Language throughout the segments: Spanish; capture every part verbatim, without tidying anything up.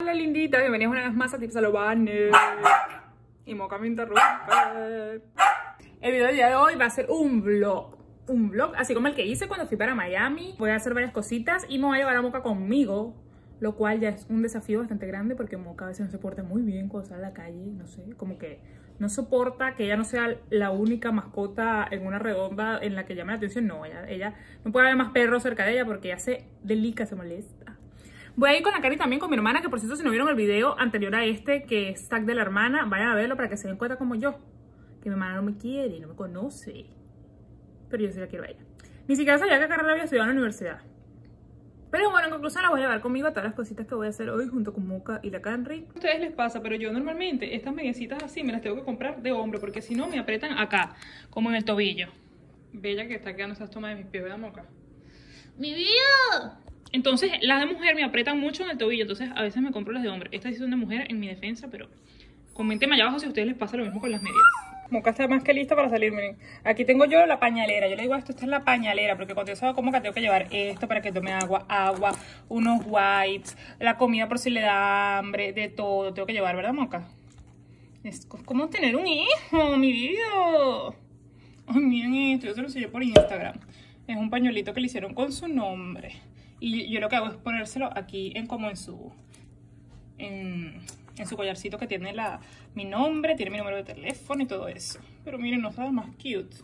Hola lindita, bienvenidos una vez más a Tips Salobanes. Y Moca me interrumpe. El video del día de hoy va a ser un vlog. Un vlog, así como el que hice cuando fui para Miami. Voy a hacer varias cositas y me voy a llevar a Moca conmigo, lo cual ya es un desafío bastante grande porque Moca a veces no se porta muy bien cuando sale a la calle. No sé, como que no soporta que ella no sea la única mascota en una redonda en la que llame la atención. No, ella, ella no puede haber más perros cerca de ella porque ella se delica, se molesta. Voy a ir con la Cari también, con mi hermana, que por cierto, si no vieron el video anterior a este, que es tag de la hermana, vayan a verlo para que se den cuenta como yo, que mi hermana no me quiere, no me conoce, pero yo sí la quiero a ella. Ni siquiera sabía qué carrera había estudiado en la universidad. Pero bueno, en conclusión, la voy a llevar conmigo a todas las cositas que voy a hacer hoy junto con Moca y la Canry. A ustedes les pasa, pero yo normalmente estas mediecitas así me las tengo que comprar de hombre, porque si no me aprietan acá, como en el tobillo. Bella que está quedando esas tomas de mis pies, ¿verdad, Moca? ¡Mi vida! Entonces, las de mujer me aprietan mucho en el tobillo, entonces a veces me compro las de hombre. Estas sí son de mujer en mi defensa, pero coméntenme allá abajo si a ustedes les pasa lo mismo con las medias. Moca está más que lista para salir, miren. Aquí tengo yo la pañalera. Yo le digo a esto, esta es la pañalera, porque cuando yo salgo como que tengo que llevar esto para que tome agua, agua, unos wipes, la comida por si le da hambre, de todo. Tengo que llevar, ¿verdad, Moca? Es como tener un hijo, mi vida. Ay, miren esto, yo se lo enseñé por Instagram. Es un pañuelito que le hicieron con su nombre. Y yo lo que hago es ponérselo aquí en como en su en, en su collarcito que tiene la, mi nombre, tiene mi número de teléfono y todo eso. Pero miren, no sabe más cute.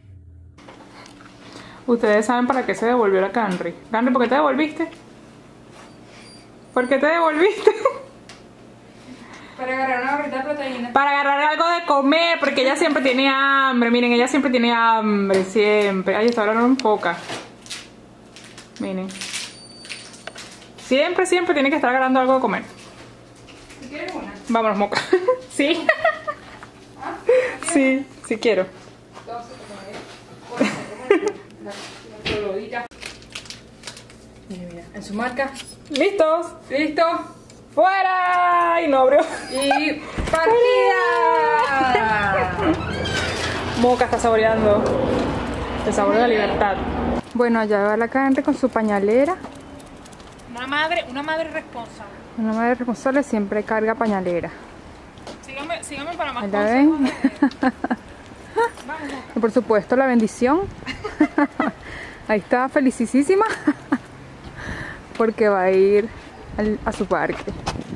Ustedes saben para qué se devolvió la Canry. Canry, ¿por qué te devolviste? ¿Por qué te devolviste? Para agarrar una barrita de proteína. Para agarrar algo de comer, porque ella siempre tiene hambre. Miren, ella siempre tiene hambre, siempre. Ay, está hablando un poco. Miren. Siempre, siempre tiene que estar agarrando algo de comer. ¿Tú quieres una? Vámonos, Moca. ¿Sí? ¿Ah? Sí, sí quiero. Entonces, como la colodita. Mira, mira, en su marca. ¿Listos? ¿Listo? ¡Fuera! Y no abrió. Y partida. Moca está saboreando el sabor de la libertad. Bueno, allá va la Canry con su pañalera. Una madre, una madre responsable. Una madre responsable siempre carga pañalera. Síganme, síganme para más ¿La consejos ven? de... Vamos. Y por supuesto la bendición. Ahí está felicísima. Porque va a ir al, a su parque.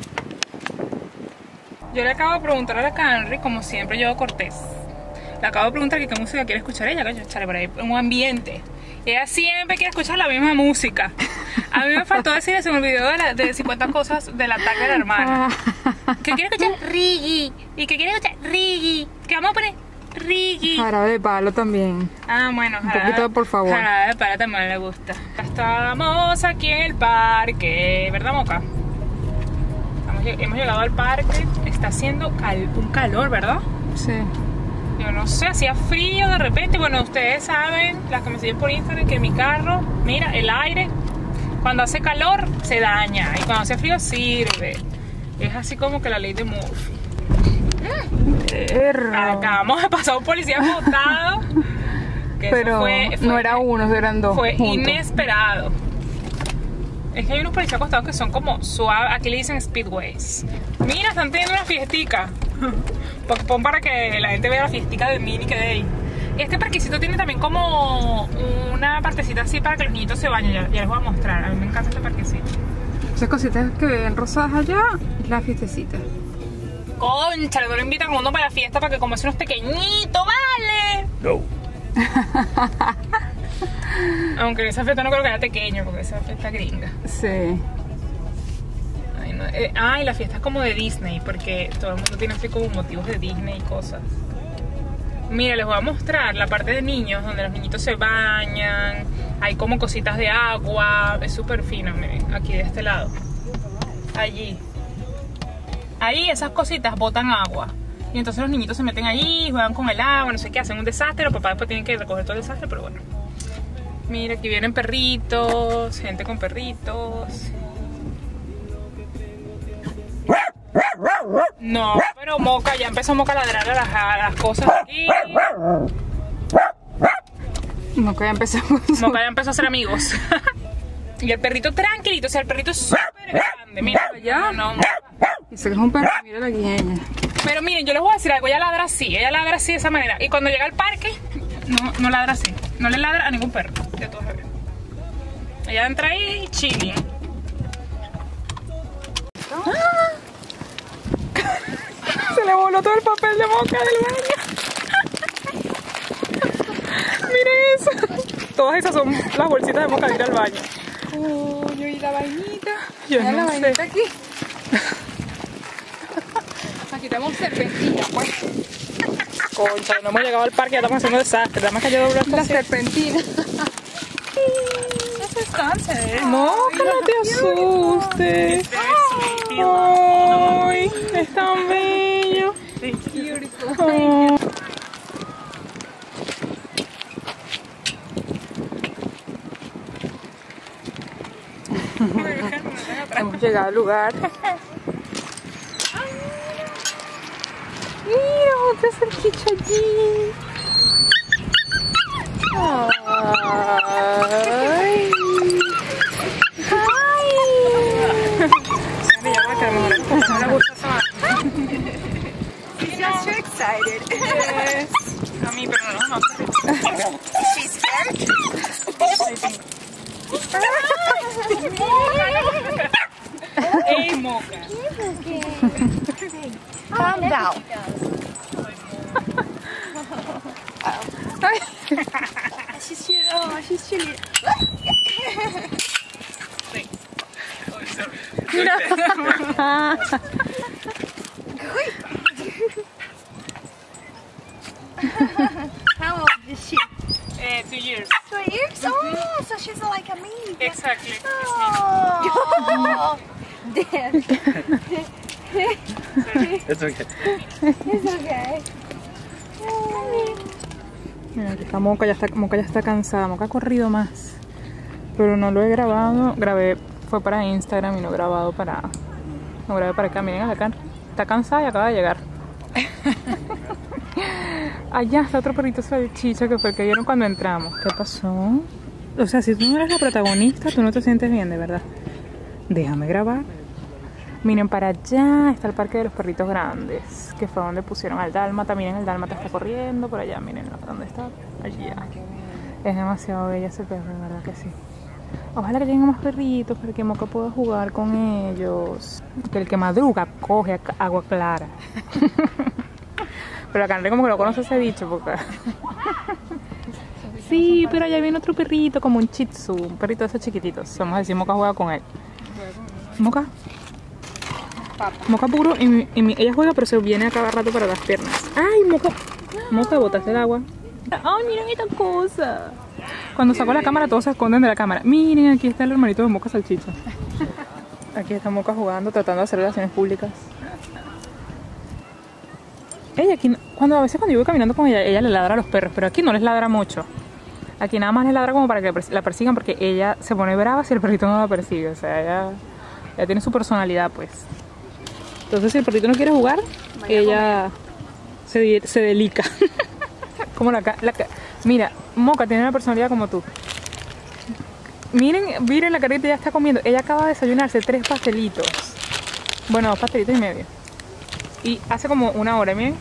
Yo le acabo de preguntar a la Canry, como siempre yo cortés. Le acabo de preguntar que qué música quiere escuchar ella, que yo echaré por ahí un ambiente. Ella siempre quiere escuchar la misma música. A mí me faltó decir eso en el video de, la, de cincuenta cosas del ataque de la hermana. Que quiere escuchar Riggy. Y que quiere escuchar Riggy. Que vamos a poner Riggy. Jarabe de palo también. Ah, bueno, un poquito, por favor. Jarabe de palo también le gusta. Estamos aquí en el parque, ¿verdad, Moca? Estamos, hemos llegado al parque. Está haciendo cal, un calor, ¿verdad? Sí. Yo no sé, hacía frío de repente. Bueno, ustedes saben, las que me siguen por Instagram, que mi carro, mira, el aire, cuando hace calor se daña y cuando hace frío sirve. Es así como que la ley de Murphy. Acabamos de pasar un policía botado. Pero fue, fue, no era uno, eran dos. Fue juntos. Inesperado. Es que hay unos policías acostados que son como suaves. Aquí le dicen speedways. Mira, están teniendo una fiestica. Pon para que la gente vea la fiestica de Mini que de ahí. Este parquecito tiene también como una partecita así para que los niñitos se bañen. Ya, ya les voy a mostrar. A mí me encanta este parquecito. Esas cositas que ven rosadas allá, la fiestecita. Concha, le doy la invita a uno para la fiesta para que comas unos pequeñitos, ¿vale? No. Aunque en esa fiesta no creo que era pequeño, porque esa fiesta gringa. Sí. Ay, no. eh, ah, y la fiesta es como de Disney, porque todo el mundo tiene así como motivos de Disney y cosas. Mira, les voy a mostrar la parte de niños, donde los niñitos se bañan. Hay como cositas de agua. Es súper fino, miren, aquí de este lado. Allí. Ahí esas cositas botan agua. Y entonces los niñitos se meten allí, juegan con el agua, no sé qué, hacen un desastre. Los papás después tienen que recoger todo el desastre, pero bueno. Mira, aquí vienen perritos, gente con perritos. No, pero Moca, ya empezó Moca a ladrar a las, a las cosas aquí. Moca ya empezamos. Moca ya empezó a ser amigos. Y el perrito tranquilito, o sea, el perrito es súper grande. Mira, allá. no, no. Dice que es un perro, mira la guiñeña. Pero miren, yo les voy a decir algo, ella ladra así, ella ladra así de esa manera. Y cuando llega al parque, no, no ladra así. No le ladra a ningún perro. De todos lados. Ella entra ahí y chilling. ¡Ah! Se le voló todo el papel de Moca del baño. Miren eso. Todas esas son las bolsitas de Moca de ir al baño. Uy, y la vainita. Yo Mira no la sé. vainita aquí. Aquí tenemos serpentina, pues. Concha, no hemos llegado al parque, ya estamos haciendo desastre. Nada más que yo doblo esta La así. serpentina. No se descanse. No, que no te asustes. Ay, es tan bello. Beautiful. Oh. Hemos llegado al lugar. Mira, otra salchicha allí. Ay. Ay. She's just so excited. A mí, pero no, no. She's scared. Ey, Moca. Calm down. Ay. She's chilly. Oh, she's chilly. Mira. How old is she? Eh, two years. Two years? Oh, so she's like a me. Exactly. Oh, damn. It's okay. It's okay. Mira, aquí está Moca, ya está, Moca ya está cansada. Moca ha corrido más. Pero no lo he grabado. Grabé, fue para Instagram y no he grabado para. No grabé para acá. Miren acá. Está cansada y acaba de llegar. Allá está otro perrito salchicha que fue el que vieron cuando entramos. ¿Qué pasó? O sea, si tú no eres la protagonista, tú no te sientes bien, de verdad. Déjame grabar. Miren, para allá está el parque de los perritos grandes, que fue donde pusieron al dálmata. Miren, el dálmata está corriendo por allá. Miren dónde está. Allí ya. Es demasiado bella ese perro, de verdad que sí. Ojalá que tengan más perritos para que Moca pueda jugar con ellos. Que el que madruga coge agua clara. Pero acá no como que no conoce ese bicho porque... Sí, pero allá viene otro perrito como un Shih Tzu, un perrito de esos chiquititos. Vamos a decir, Moca juega con él. Moca. Moca puro y, mi, y mi, ella juega pero se viene a cada rato para las piernas. Ay, Moca. Moca, botaste el agua. Ay, miren esta cosa. Cuando saco la cámara todos se esconden de la cámara. Miren, aquí está el hermanito de Moca salchicha. Aquí está Moca jugando, tratando de hacer relaciones públicas. Ella aquí, cuando a veces cuando yo voy caminando con ella, ella le ladra a los perros, pero aquí no les ladra mucho. Aquí nada más les ladra como para que la persigan porque ella se pone brava si el perrito no la persigue. O sea, ella, ella tiene su personalidad, pues. Entonces si el perrito no quiere jugar, vaya ella se, se delica. Como la, la... Mira, Moca tiene una personalidad como tú. Miren, miren la carita, ya está comiendo. Ella acaba de desayunarse tres pastelitos. Bueno, dos pastelitos y medio. Y hace como una hora, miren,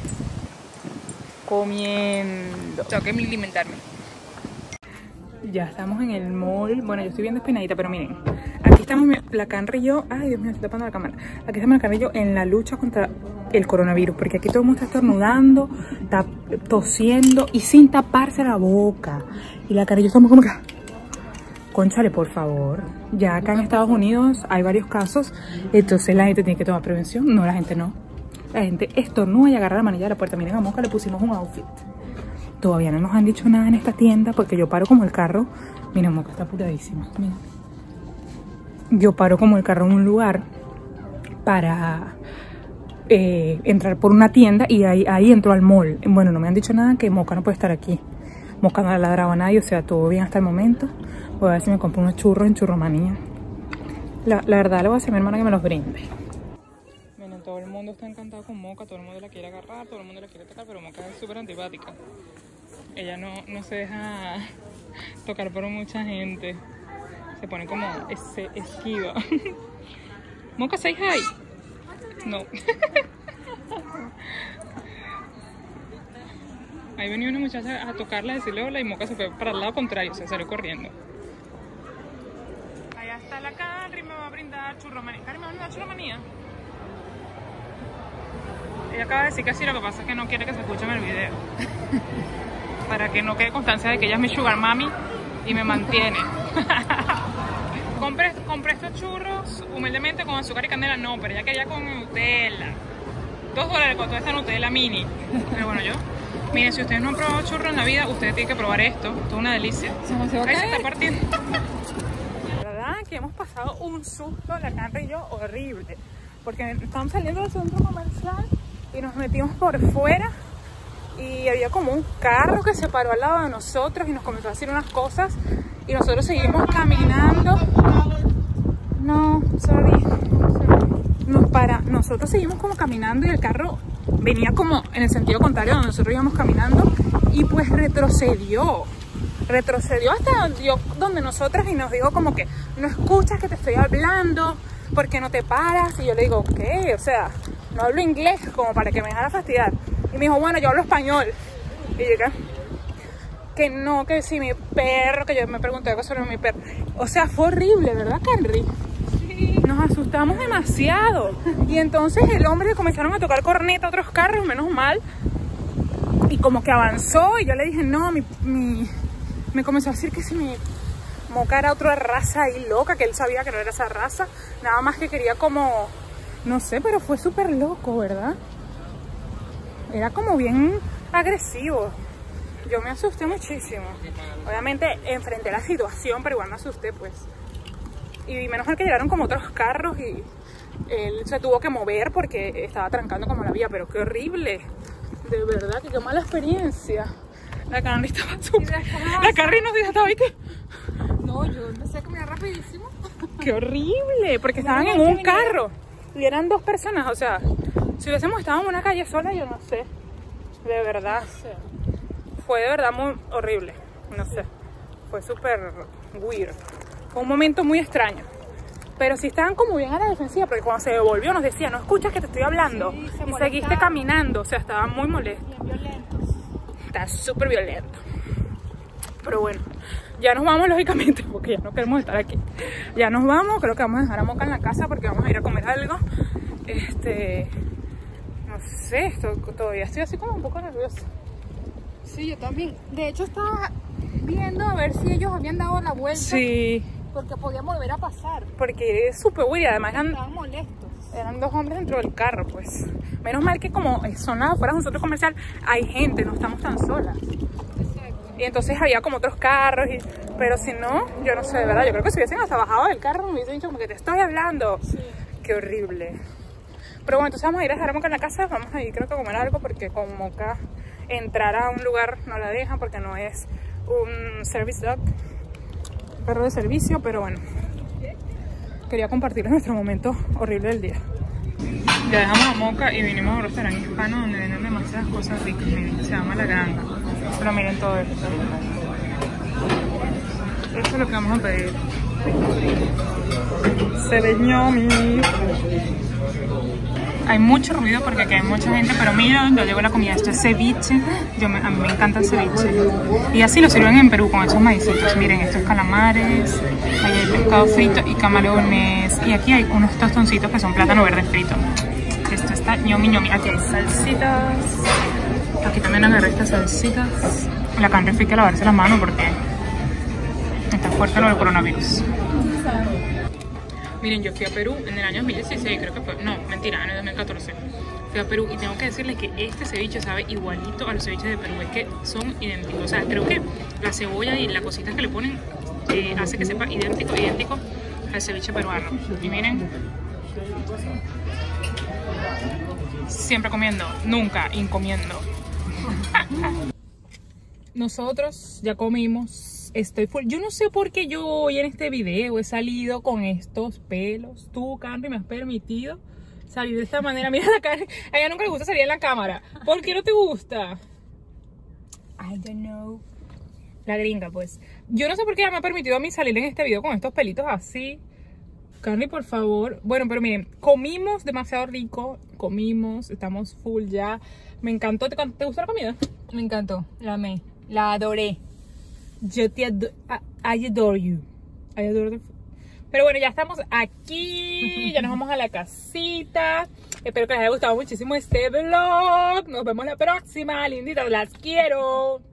comiendo. Tengo que alimentarme. Ya estamos en el mall. Bueno, yo estoy bien despeinadita, pero miren. Aquí estamos, la Canry y yo. Ay, Dios mío, estoy tapando la cámara. Aquí estamos la Canry y yo en la lucha contra el coronavirus. Porque aquí todo el mundo está estornudando, está tosiendo y sin taparse la boca. Y la Canry y yo estamos como que... Cónchale, por favor. Ya acá en Estados Unidos hay varios casos. Entonces la gente tiene que tomar prevención. No, la gente no. La gente estornuda y agarra la manilla de la puerta. Miren, a Moca le pusimos un outfit. Todavía no nos han dicho nada en esta tienda porque yo paro como el carro. Miren, Moca está apuradísima. Miren. Yo paro como el carro en un lugar para eh, entrar por una tienda y ahí, ahí entro al mall. Bueno, no me han dicho nada que Moca no puede estar aquí. Moca no le ladraba a nadie, o sea, todo bien hasta el momento. Voy a ver si me compro unos churros en Churromanía. La, la verdad, le voy a decir a mi hermana que me los brinde. Miren, todo el mundo está encantado con Moca, todo el mundo la quiere agarrar, todo el mundo la quiere tocar, pero Moca es súper antipática. Ella no, no se deja tocar por mucha gente. Se pone como ese, esquiva. Moca, say hi. No. Ahí venía una muchacha a tocarla, a decirle hola y Moca se fue para el lado contrario, se salió corriendo. Allá está la Carrie, me va a brindar churromanía. Carrie, ¿me va a brindar churromanía? Ella acaba de decir que sí, lo que pasa es que no quiere que se escuche en el video. Para que no quede constancia de que ella es mi sugar mami y me mantiene. compré, compré estos churros humildemente con azúcar y canela, no, pero ella quería con Nutella. Dos dólares con toda esta Nutella mini. Pero bueno, yo... Miren, si ustedes no han probado churros en la vida, ustedes tienen que probar esto. Esto es una delicia. Ahí se está partiendo. La verdad que hemos pasado un susto, la Carrie y yo, horrible. Porque estábamos saliendo del centro comercial y nos metimos por fuera. Y había como un carro que se paró al lado de nosotros y nos comenzó a decir unas cosas. Y nosotros seguimos caminando. No, sorry. Nos para, nosotros seguimos como caminando y el carro venía como en el sentido contrario donde nosotros íbamos caminando y pues retrocedió, retrocedió hasta donde, yo, donde nosotras y nos dijo como que no escuchas que te estoy hablando, ¿por qué no te paras? Y yo le digo, ¿qué? O sea, no hablo inglés como para que me dejara fastidiar. Y me dijo, bueno, yo hablo español. Y yo, ¿qué? Que no, que si mi perro, que yo me pregunté algo sobre mi perro. O sea, fue horrible, ¿verdad, Carrie? Nos asustamos demasiado. Y entonces el hombre le comenzaron a tocar corneta a otros carros, menos mal. Y como que avanzó y yo le dije, no, mi, mi... me comenzó a decir que si mi Moca era otra raza ahí loca, que él sabía que no era esa raza. Nada más que quería como, no sé, pero fue súper loco, ¿verdad? Era como bien agresivo. Yo me asusté muchísimo. Obviamente enfrenté la situación, pero igual me asusté, pues. Y menos mal que llegaron como otros carros y él se tuvo que mover porque estaba trancando como la vía, pero qué horrible. De verdad, que qué mala experiencia. La Carrie estaba súper... La Carrie nos dijo, estaba ahí que... No, yo empecé a caminar rapidísimo. Qué horrible, porque estaban en un carro y eran dos personas, o sea, si hubiésemos estado en una calle sola, yo no sé. De verdad. Fue de verdad muy horrible, no sé. Fue súper weird. Fue un momento muy extraño. Pero sí estaban como bien a la defensiva, porque cuando se devolvió nos decía, no escuchas que te estoy hablando. Sí, y seguiste caminando, o sea, estaban muy molestos. Está súper violento. Pero bueno, ya nos vamos lógicamente, porque ya no queremos estar aquí. Ya nos vamos, creo que vamos a dejar a Moca en la casa porque vamos a ir a comer algo. Este, no sé, esto, todavía estoy así como un poco nerviosa. Sí, yo también. De hecho estaba viendo a ver si ellos habían dado la vuelta. Sí. Porque podíamos volver a pasar. Porque es súper weird, además eran, estaban molestos. Eran dos hombres dentro del carro, pues. Menos mal que como son las afueras de un centro comercial, hay gente, no estamos tan solas. Exacto. Y entonces había como otros carros, y, pero si no, yo no sé, de verdad, yo creo que si hubiesen hasta bajado del carro me hubiesen dicho como que te estoy hablando. Sí. Qué horrible. Pero bueno, entonces vamos a ir a dejar a Moca en la casa, vamos a ir creo que a comer algo porque con Moca entrar a un lugar no la dejan porque no es un service dog, perro de servicio, pero bueno, quería compartir nuestro momento horrible del día. Ya dejamos a Moca y vinimos a un restaurante hispano donde venden demasiadas cosas ricas. Miren, se llama La Granja. Pero miren todo esto. Esto es lo que vamos a pedir. Se ve ñomi. Hay mucho ruido porque aquí hay mucha gente, pero mira, ya llegó la comida. Esto es ceviche. Yo me, a mí me encanta el ceviche. Y así lo sirven en Perú con esos maicitos. Miren, estos calamares. Ahí hay pescado frito y camarones. Y aquí hay unos tostoncitos que son plátano verde frito. Esto está ñomi ñomi. Aquí hay salsitas. Aquí también agarré estas salsitas. La Carrie hay que lavarse las manos porque está fuerte lo del coronavirus. Miren, yo fui a Perú en el año dos mil dieciséis, creo que fue, no, mentira, en el dos mil catorce. Fui a Perú y tengo que decirles que este ceviche sabe igualito a los ceviches de Perú, es que son idénticos. O sea, creo que la cebolla y la cosita que le ponen eh, hace que sepa idéntico, idéntico al ceviche peruano. Y miren, siempre comiendo, nunca incomiendo. Nosotros ya comimos. Estoy full. Yo no sé por qué yo hoy en este video he salido con estos pelos. Tú, Carrie, me has permitido salir de esta manera. Mira la Carrie. A ella nunca le gusta salir en la cámara. ¿Por qué no te gusta? I don't know. La gringa, pues. Yo no sé por qué ella me ha permitido a mí salir en este video con estos pelitos así. Carly, por favor. Bueno, pero miren, comimos demasiado rico. Comimos, estamos full ya. Me encantó. ¿Te, te gustó la comida? Me encantó, la amé, la adoré. Yo te adoro. I adore you. I adore the food. Pero bueno, ya estamos aquí. Ya nos vamos a la casita. Espero que les haya gustado muchísimo este vlog. Nos vemos la próxima, linditas. Las quiero.